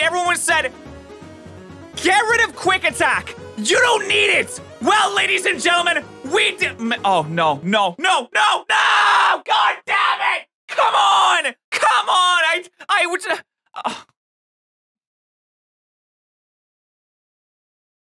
everyone said, get rid of quick attack. You don't need it. Well, ladies and gentlemen, we did. Oh, no. God damn it. Come on. I would.